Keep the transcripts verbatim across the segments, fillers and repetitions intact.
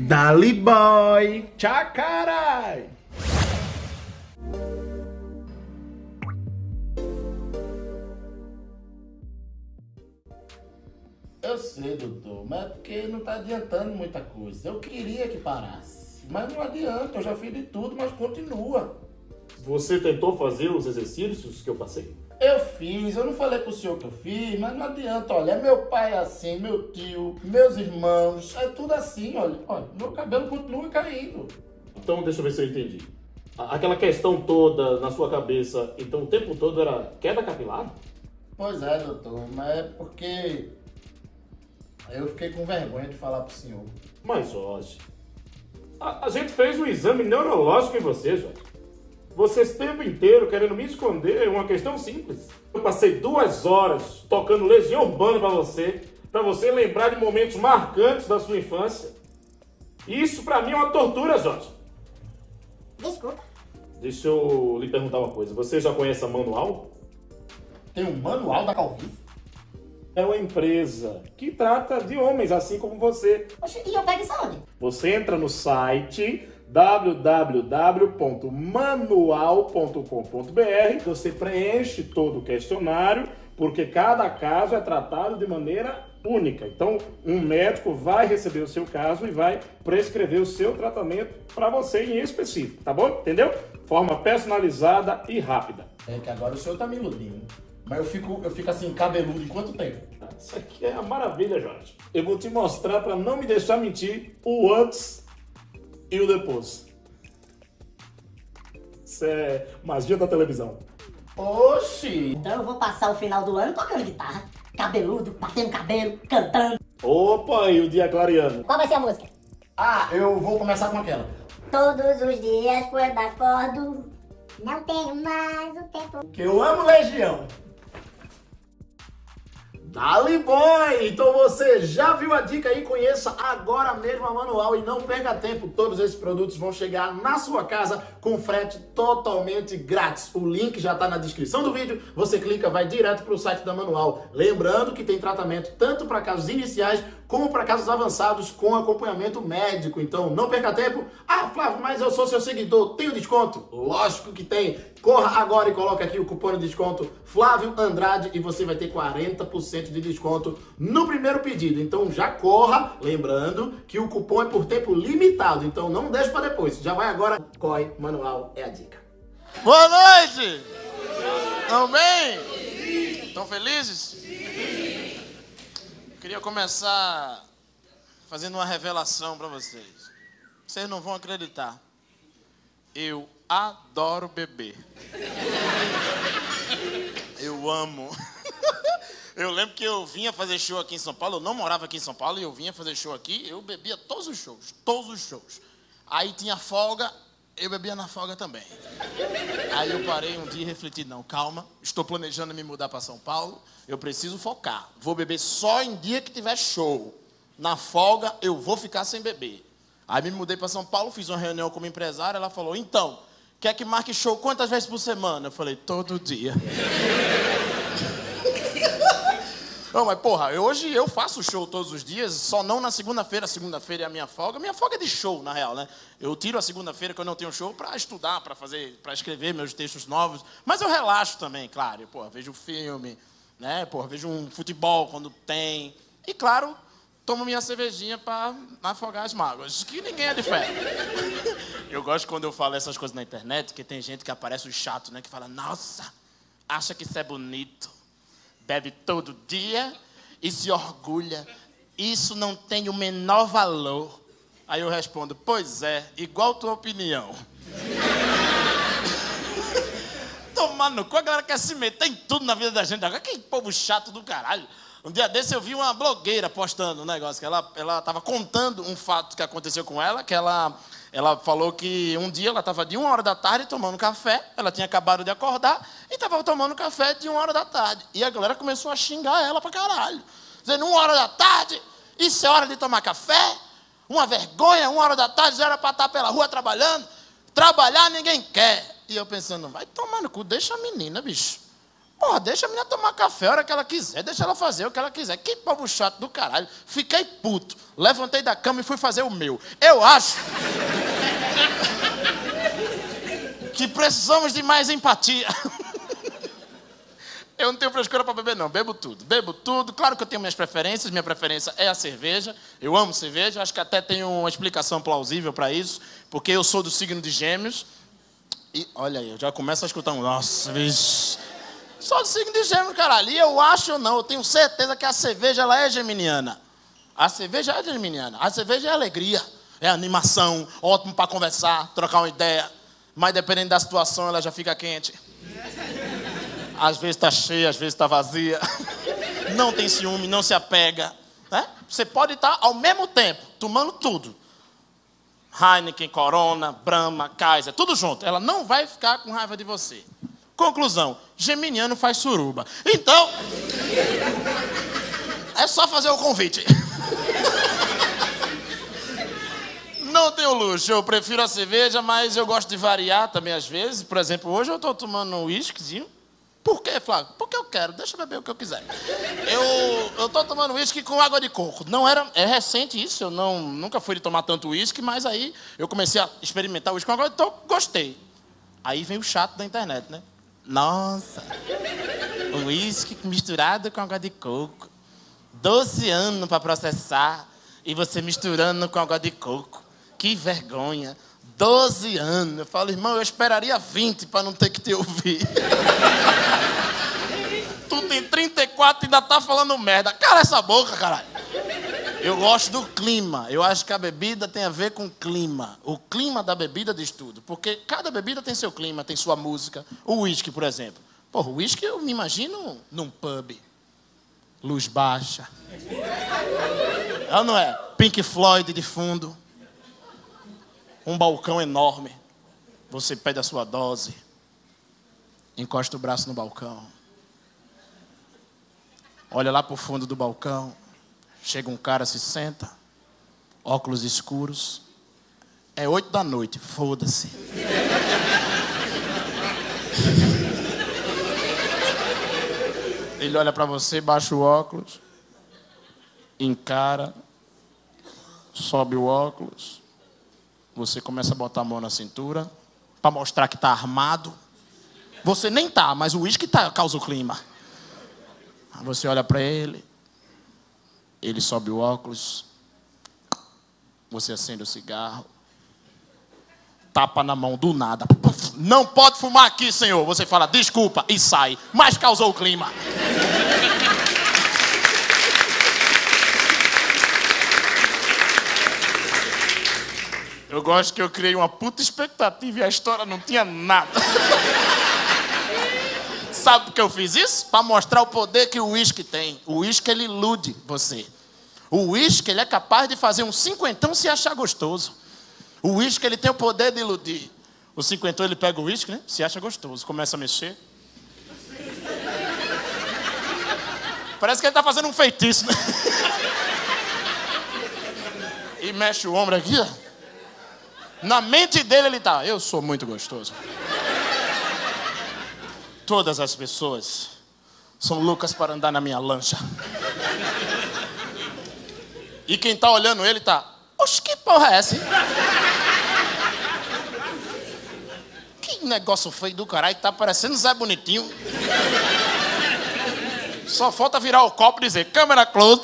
Dali boy! Tchau, carai! Eu sei, doutor, mas é porque não tá adiantando muita coisa. Eu queria que parasse, mas não adianta, eu já fiz de tudo, mas continua. Você tentou fazer os exercícios que eu passei? Eu fiz, eu não falei pro senhor que eu fiz, mas não adianta, olha, meu pai é assim, meu tio, meus irmãos, é tudo assim, olha, olha, meu cabelo continua caindo. Então deixa eu ver se eu entendi. Aquela questão toda na sua cabeça, então o tempo todo era queda capilar? Pois é, doutor, mas é porque eu fiquei com vergonha de falar pro senhor. Mas, Jorge, a, a gente fez um exame neurológico em você, Jorge. Você esse tempo inteiro querendo me esconder uma questão simples. Eu passei duas horas tocando Legião Urbana pra você, pra você lembrar de momentos marcantes da sua infância. Isso pra mim é uma tortura, Jorge. Desculpa. Deixa eu lhe perguntar uma coisa. Você já conhece a Manual? Tem um manual da calvície? É uma empresa que trata de homens assim como você. Oxe, e eu pego isso aonde? Você entra no site w w w ponto manual ponto com ponto b r, você preenche todo o questionário, porque cada caso é tratado de maneira única. Então, um médico vai receber o seu caso e vai prescrever o seu tratamento para você em específico, tá bom? Entendeu? Forma personalizada e rápida. É que agora o senhor tá me iludindo. Mas eu fico, eu fico assim, cabeludo em quanto tempo? Isso aqui é a maravilha, Jorge. Eu vou te mostrar, para não me deixar mentir, o antes e o depois. Isso é magia da televisão. Oxi! Então eu vou passar o final do ano tocando guitarra, cabeludo, batendo cabelo, cantando. Opa, e o dia clareando? Qual vai ser a música? Ah, eu vou começar com aquela. Todos os dias quando acordo, não tenho mais o tempo. Que eu amo Legião. Dali boy! Então você já viu a dica aí? Conheça agora mesmo a Manual e não perca tempo. Todos esses produtos vão chegar na sua casa com frete totalmente grátis. O link já está na descrição do vídeo. Você clica, vai direto para o site da Manual. Lembrando que tem tratamento tanto para casos iniciais como para casos avançados com acompanhamento médico. Então não perca tempo. Ah, Flávio, mas eu sou seu seguidor. Tem o desconto? Lógico que tem. Corra agora e coloque aqui o cupom de desconto Flávio Andrade e você vai ter quarenta por cento de desconto no primeiro pedido. Então já corra, lembrando que o cupom é por tempo limitado, então não deixe para depois. Já vai agora, corre, Manual é a dica. Boa noite! Estão bem? Estão felizes? Queria começar fazendo uma revelação para vocês. Vocês não vão acreditar. Eu adoro beber. Eu amo. Eu lembro que eu vinha fazer show aqui em São Paulo, eu não morava aqui em São Paulo, e eu vinha fazer show aqui, eu bebia todos os shows, todos os shows. Aí tinha folga, eu bebia na folga também. Aí eu parei um dia e refleti, não, calma, estou planejando me mudar para São Paulo, eu preciso focar. Vou beber só em dia que tiver show. Na folga, eu vou ficar sem beber. Aí me mudei para São Paulo, fiz uma reunião com uma empresária, ela falou, então, quer que marque show quantas vezes por semana? Eu falei, todo dia. Não, mas porra, eu, hoje eu faço show todos os dias, só não na segunda-feira. Segunda-feira é a minha folga. Minha folga é de show, na real, né? Eu tiro a segunda-feira que eu não tenho show para estudar, para fazer, para escrever meus textos novos. Mas eu relaxo também, claro. Eu, porra, vejo filme, né? Porra, vejo um futebol quando tem. E claro, tomo minha cervejinha para afogar as mágoas, que ninguém é de fé. Eu gosto quando eu falo essas coisas na internet, que tem gente que aparece o chato, né? Que fala, nossa, acha que isso é bonito. Bebe todo dia e se orgulha. Isso não tem o menor valor. Aí eu respondo, pois é, igual tua opinião. Tomando no cu, a galera quer se meter em tudo na vida da gente. Agora, que povo chato do caralho. Um dia desse eu vi uma blogueira postando um negócio, que ela, ela tava contando um fato que aconteceu com ela, que ela... Ela falou que um dia ela estava de uma hora da tarde tomando café, ela tinha acabado de acordar e estava tomando café de uma hora da tarde. E a galera começou a xingar ela pra caralho. Dizendo, uma hora da tarde? Isso é hora de tomar café? Uma vergonha, uma hora da tarde já era para estar pela rua trabalhando? Trabalhar ninguém quer. E eu pensando, vai tomar no cu, deixa a menina, bicho. Porra, deixa a menina tomar café a hora que ela quiser, deixa ela fazer o que ela quiser. Que povo chato do caralho. Fiquei puto. Levantei da cama e fui fazer o meu. Eu acho que precisamos de mais empatia. Eu não tenho frescura pra beber, não. Bebo tudo. Bebo tudo. Claro que eu tenho minhas preferências. Minha preferência é a cerveja. Eu amo cerveja. Acho que até tenho uma explicação plausível pra isso. Porque eu sou do signo de Gêmeos. E olha aí, eu já começo a escutar um... Nossa, bicho. Sou do signo de Gêmeos, caralho. E eu acho ou não, eu tenho certeza que a cerveja ela é geminiana. A cerveja é geminiana. A cerveja é alegria. É animação. Ótimo pra conversar, trocar uma ideia. Mas dependendo da situação, ela já fica quente. Às vezes tá cheia, às vezes tá vazia. Não tem ciúme, não se apega. Né? Você pode estar ao mesmo tempo tomando tudo. Heineken, Corona, Brahma, Kaiser, tudo junto. Ela não vai ficar com raiva de você. Conclusão, geminiano faz suruba. Então, é só fazer o convite. Não tenho luxo, eu prefiro a cerveja, mas eu gosto de variar também às vezes. Por exemplo, hoje eu estou tomando um whiskyzinho. Por quê, Flávio? Porque eu quero, deixa eu beber o que eu quiser. Eu estou tomando whisky com água de coco. Não era, é recente isso, eu não, nunca fui de tomar tanto whisky, mas aí eu comecei a experimentar o whisky com água de coco, gostei. Aí vem o chato da internet, né? Nossa, o uísque misturado com água de coco. doze anos para processar e você misturando com água de coco. Que vergonha. doze anos. Eu falo, irmão, eu esperaria vinte para não ter que te ouvir. Tu tem trinta e quatro e ainda tá falando merda. Cala essa boca, caralho. Eu gosto do clima. Eu acho que a bebida tem a ver com o clima. O clima da bebida diz tudo. Porque cada bebida tem seu clima, tem sua música. O uísque, por exemplo. Porra, o uísque eu me imagino num pub. Luz baixa. É ou não é? Pink Floyd de fundo. Um balcão enorme. Você pede a sua dose. Encosta o braço no balcão. Olha lá pro fundo do balcão. Chega um cara, se senta, óculos escuros. É oito da noite, foda-se. Ele olha pra você, baixa o óculos, encara, sobe o óculos. Você começa a botar a mão na cintura pra mostrar que tá armado. Você nem tá, mas o uísque tá, causa o clima. Aí você olha pra ele. Ele sobe o óculos, você acende o cigarro, tapa na mão do nada. Não pode fumar aqui, senhor. Você fala, desculpa, e sai. Mas causou o clima. Eu gosto que eu criei uma puta expectativa e a história não tinha nada. Sabe por que eu fiz isso? Para mostrar o poder que o uísque tem. O uísque, ele ilude você. O uísque, ele é capaz de fazer um cinquentão se achar gostoso. O uísque, ele tem o poder de iludir. O cinquentão, ele pega o uísque, né? Se acha gostoso. Começa a mexer. Parece que ele tá fazendo um feitiço, né? E mexe o ombro aqui, ó. Na mente dele, ele tá. Eu sou muito gostoso. Todas as pessoas são loucas para andar na minha lancha. E quem tá olhando ele tá... Oxe, que porra é essa, hein? Que negócio feio do caralho, tá parecendo Zé Bonitinho. Só falta virar o copo e dizer, câmera close.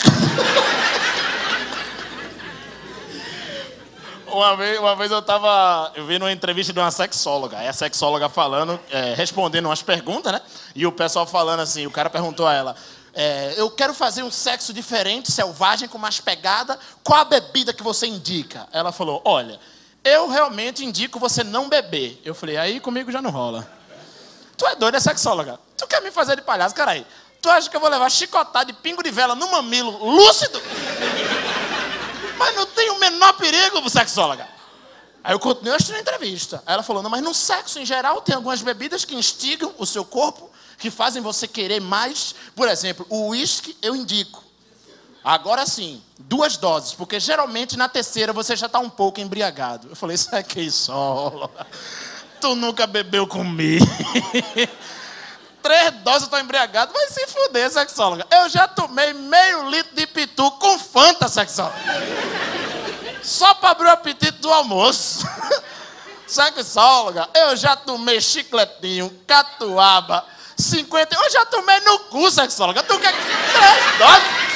Uma vez, uma vez eu tava... Eu vi numa entrevista de uma sexóloga. Aí a sexóloga falando, é, respondendo umas perguntas, né? E o pessoal falando assim, o cara perguntou a ela... É, eu quero fazer um sexo diferente, selvagem, com mais pegada. Qual a bebida que você indica? Ela falou, olha, eu realmente indico você não beber. Eu falei, aí comigo já não rola. Tu é doida, é sexóloga? Tu quer me fazer de palhaço, caralho? Tu acha que eu vou levar chicotada de pingo de vela no mamilo lúcido? Mas não tem o menor perigo, sexóloga. Aí eu continuei assistindo a entrevista. Aí ela falou, não, mas no sexo em geral tem algumas bebidas que instigam o seu corpo, que fazem você querer mais. Por exemplo, o uísque eu indico. Agora sim, duas doses, porque geralmente na terceira você já está um pouco embriagado. Eu falei, isso aqui só. Tu nunca bebeu comigo. três doses eu tô embriagado. Vai se fuder, sexóloga. Eu já tomei meio litro de pitu com Fanta, sexóloga. Só pra abrir o apetite do almoço. Sexóloga, eu já tomei chicletinho, catuaba, cinquenta... Eu já tomei no cu, sexóloga. Tu quer três doses?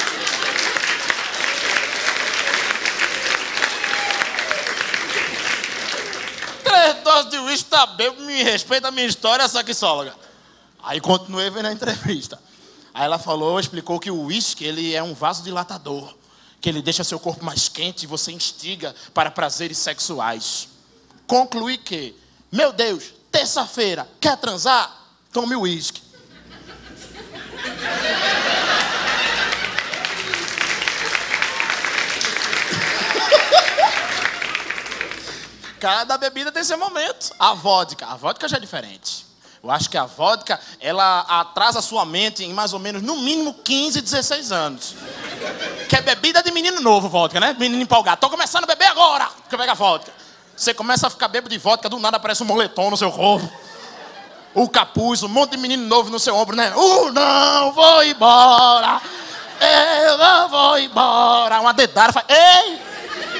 Três doses de uísque, tá bem, me respeita a minha história, sexóloga. Aí continuei vendo a entrevista. Aí ela falou, explicou que o uísque, ele é um vasodilatador, que ele deixa seu corpo mais quente e você instiga para prazeres sexuais. Concluí que, meu Deus, terça-feira, quer transar? Tome uísque. Cada bebida tem seu momento. A vodka, a vodka já é diferente. Eu acho que a vodka, ela atrasa a sua mente em mais ou menos, no mínimo, quinze, dezesseis anos. Que é bebida de menino novo, vodka, né? Menino empolgado. Tô começando a beber agora, que pega a vodka. Você começa a ficar bêbado de vodka, do nada aparece um moletom no seu corpo. O capuz, um monte de menino novo no seu ombro, né? Uh, não, vou embora. Eu não vou embora. Uma dedada faz... Ei!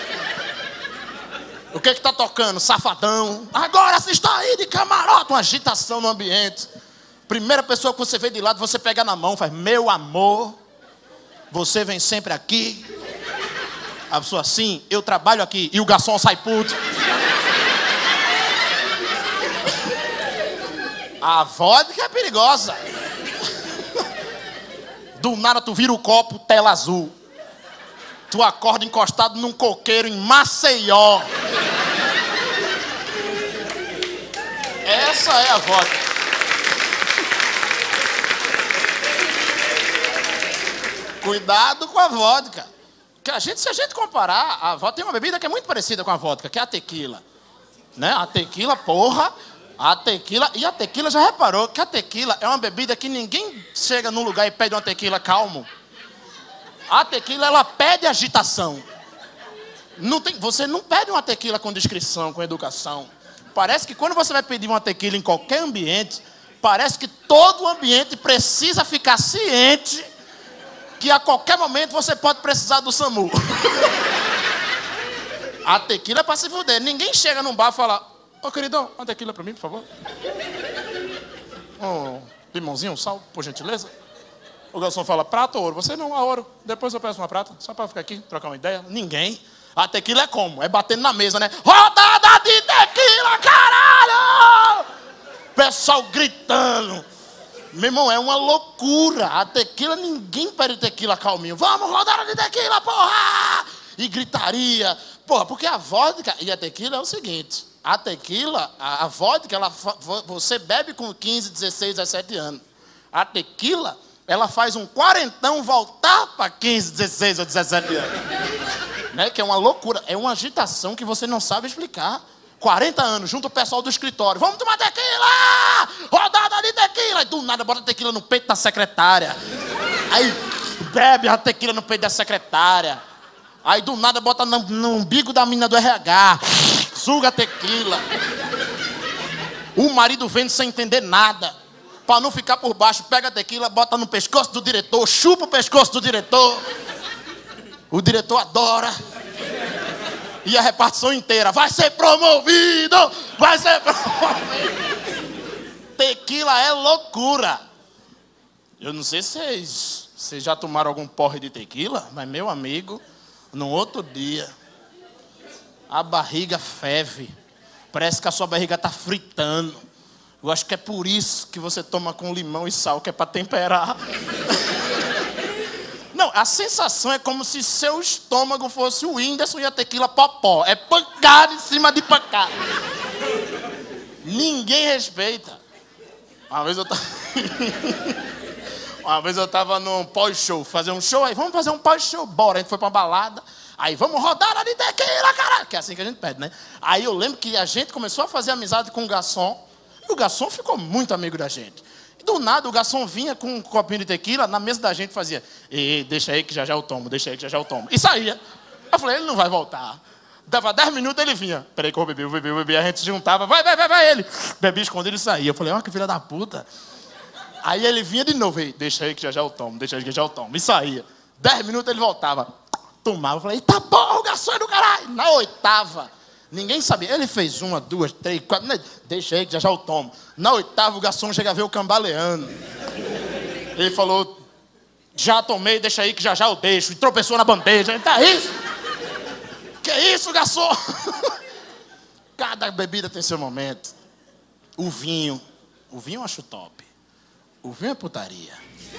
O que que tá tocando? Safadão. Agora você está aí de camarote. Uma agitação no ambiente. Primeira pessoa que você vê de lado, você pega na mão, faz, meu amor, você vem sempre aqui. A pessoa assim, eu trabalho aqui. E o garçom sai puto. A vodka é perigosa. Do nada tu vira o copo, tela azul. Tu acorda encostado num coqueiro em Maceió. Essa é a vodka. Cuidado com a vodka. Que a gente, se a gente comparar, a vodka tem uma bebida que é muito parecida com a vodka, que é a tequila. Né? A tequila, porra, a tequila... E a tequila, já reparou que a tequila é uma bebida que ninguém chega num lugar e pede uma tequila calmo. A tequila, ela pede agitação. Não tem, você não pede uma tequila com discrição, com educação. Parece que quando você vai pedir uma tequila em qualquer ambiente, parece que todo o ambiente precisa ficar ciente que a qualquer momento você pode precisar do SAMU. A tequila é pra se fuder. Ninguém chega num bar e fala, ô queridão, uma tequila pra mim, por favor. Um limãozinho, um sal, por gentileza. O garçom fala, prata ou ouro? Você não, a ouro. Depois eu peço uma prata, só pra ficar aqui, trocar uma ideia. Ninguém. A tequila é como? É batendo na mesa, né? Rodada de tequila, caralho! Pessoal gritando. Meu irmão, é uma loucura. A tequila, ninguém pede tequila calminho. Vamos, rodada de tequila, porra! E gritaria. Porra, porque a vodka e a tequila é o seguinte. A tequila, a, a vodka, ela, você bebe com quinze, dezesseis, dezessete anos. A tequila... ela faz um quarentão voltar para quinze, dezesseis ou dezessete anos. Né? Que é uma loucura. É uma agitação que você não sabe explicar. quarenta anos, junto o pessoal do escritório. Vamos tomar tequila! Rodada de tequila! E do nada bota tequila no peito da secretária. Aí bebe a tequila no peito da secretária. Aí do nada bota no, no umbigo da mina do R H. Suga a tequila. O marido vendo sem entender nada. Para não ficar por baixo, pega a tequila, bota no pescoço do diretor, chupa o pescoço do diretor. O diretor adora. E a repartição inteira, vai ser promovido! Vai ser promovido! Tequila é loucura. Eu não sei se vocês, vocês já tomaram algum porre de tequila, mas meu amigo, no outro dia, a barriga ferve. Parece que a sua barriga está fritando. Eu acho que é por isso que você toma com limão e sal, que é para temperar. Não, a sensação é como se seu estômago fosse o Whindersson e a tequila popó. É pancada em cima de pancada. Ninguém respeita. Uma vez eu tava... Uma vez eu tava num pós-show, fazer um show, aí vamos fazer um pós-show, bora. A gente foi pra uma balada, aí vamos rodar ali de tequila, caralho. Que é assim que a gente pede, né? Aí eu lembro que a gente começou a fazer amizade com o garçom. E o garçom ficou muito amigo da gente. E do nada o garçom vinha com um copinho de tequila, na mesa da gente fazia, ei, deixa aí que já já eu tomo, deixa aí que já já eu tomo. E saía. Eu falei, ele não vai voltar. Dava dez minutos, ele vinha. Peraí que eu bebi, eu bebi, eu bebi. A gente se juntava, vai, vai, vai, vai, ele. Bebia escondido e saía. Eu falei, ó, que filha da puta. Aí ele vinha de novo, ei, deixa aí que já já eu tomo, deixa aí que já já eu tomo. E saía. Dez minutos ele voltava. Tomava, eu falei, tá bom, o garçom é do caralho. Na oitava, ninguém sabia. Ele fez uma, duas, três, quatro, deixa aí que já já eu tomo. Na oitava, o garçom chega a ver o cambaleando. Ele falou, já tomei, deixa aí que já já eu deixo. E tropeçou na bandeja. Ele, tá isso? Que isso, garçom? Cada bebida tem seu momento. O vinho. O vinho eu acho top. O vinho é putaria.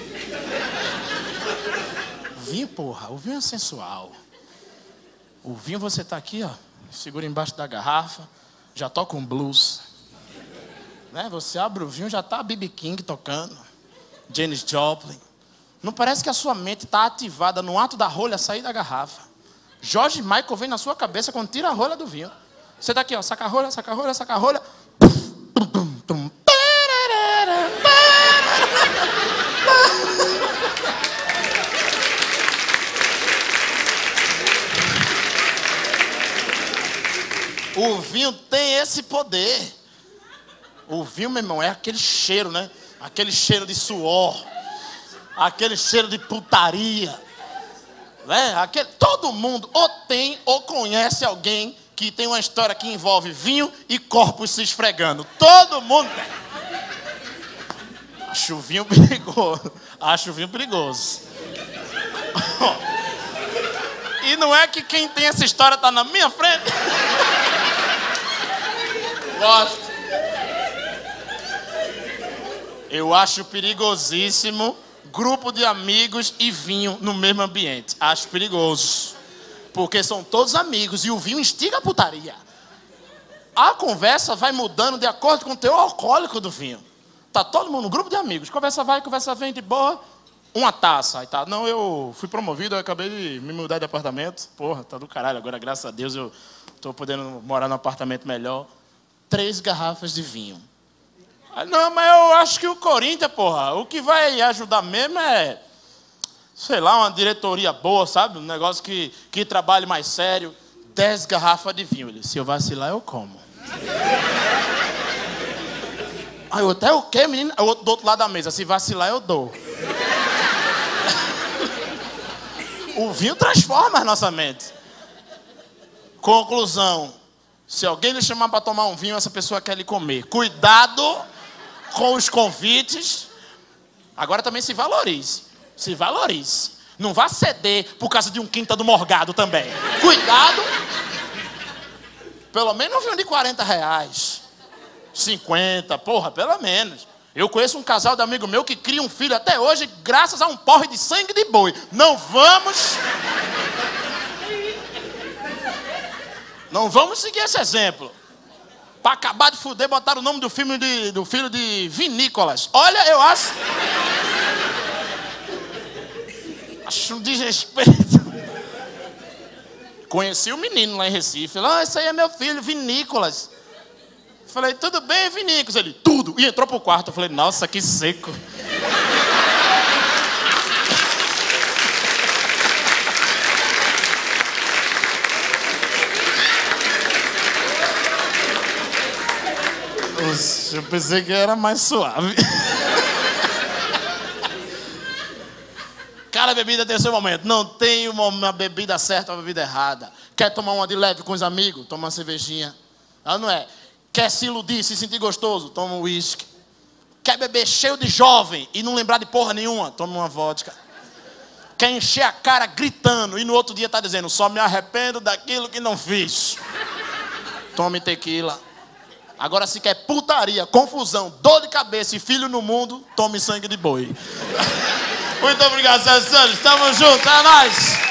O vinho, porra, o vinho é sensual. O vinho você tá aqui, ó, segura embaixo da garrafa, já toca um blues. Né? Você abre o vinho, já tá a B B King tocando. Janis Joplin. Não parece que a sua mente tá ativada no ato da rolha sair da garrafa. George Michael vem na sua cabeça quando tira a rolha do vinho. Você tá aqui, ó, saca a rolha, saca a rolha, saca a rolha. O vinho tem esse poder. O vinho, meu irmão, é aquele cheiro, né? Aquele cheiro de suor. Aquele cheiro de putaria. Né? Aquele... Todo mundo ou tem ou conhece alguém que tem uma história que envolve vinho e corpos se esfregando. Todo mundo tem. Acho o vinho perigoso. Acho o vinho perigoso. E não é que quem tem essa história tá na minha frente. Gosto. Eu acho perigosíssimo grupo de amigos e vinho no mesmo ambiente. Acho perigoso. Porque são todos amigos e o vinho instiga a putaria. A conversa vai mudando de acordo com o teor alcoólico do vinho. Tá todo mundo no grupo de amigos. Conversa vai, conversa vem de boa. Uma taça. Aí tá, não, eu fui promovido, eu acabei de me mudar de apartamento. Porra, tá do caralho. Agora, graças a Deus, eu tô podendo morar num apartamento melhor. Três garrafas de vinho. Aí, não, mas eu acho que o Corinthians, porra, o que vai ajudar mesmo é, sei lá, uma diretoria boa, sabe? Um negócio que, que trabalhe mais sério. Dez garrafas de vinho. Ele, se eu vacilar, eu como. Aí eu até o quê, menino? Eu, do outro lado da mesa, se vacilar, eu dou. O vinho transforma a nossa mente. Conclusão. Se alguém lhe chamar para tomar um vinho, essa pessoa quer lhe comer. Cuidado com os convites. Agora também se valorize. Se valorize. Não vá ceder por causa de um Quinta do Morgado também. Cuidado. Pelo menos um vinho de quarenta reais. cinquenta, porra, pelo menos. Eu conheço um casal de amigo meu que cria um filho até hoje graças a um porre de sangue de boi. Não vamos... Não vamos seguir esse exemplo. Para acabar de fuder, botaram o nome do, filme de, do filho de Vinícolas. Olha, eu acho... Acho um desrespeito. Conheci o um menino lá em Recife. Ele, ah, esse aí é meu filho, Vinícolas. Falei, tudo bem, Vinícolas? Ele, tudo. E entrou pro quarto. Eu falei, nossa, que seco. Oxe, eu pensei que era mais suave. Cada bebida tem seu momento. Não tem uma, uma bebida certa ou uma bebida errada. Quer tomar uma de leve com os amigos? Toma uma cervejinha. Não, não é? Quer se iludir, se sentir gostoso? Toma um uísque. Quer beber cheio de jovem e não lembrar de porra nenhuma? Toma uma vodka. Quer encher a cara gritando e no outro dia tá dizendo, só me arrependo daquilo que não fiz? Tome tequila. Agora, se quer putaria, confusão, dor de cabeça e filho no mundo, tome sangue de boi. Muito obrigado, senhoras e senhores. Tamo junto, é nóis.